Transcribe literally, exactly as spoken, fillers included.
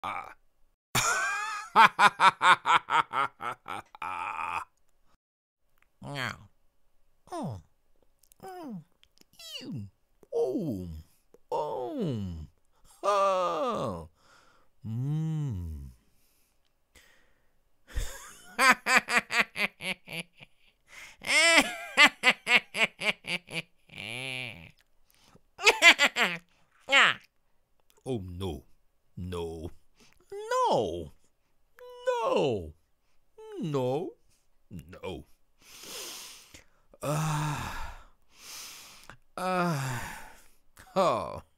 Ah. Meow. Oh. Oh. Ew. Oh. Oh. Oh. Mmm. Oh no. No. No. No. No. No. Ah. Ah. Oh.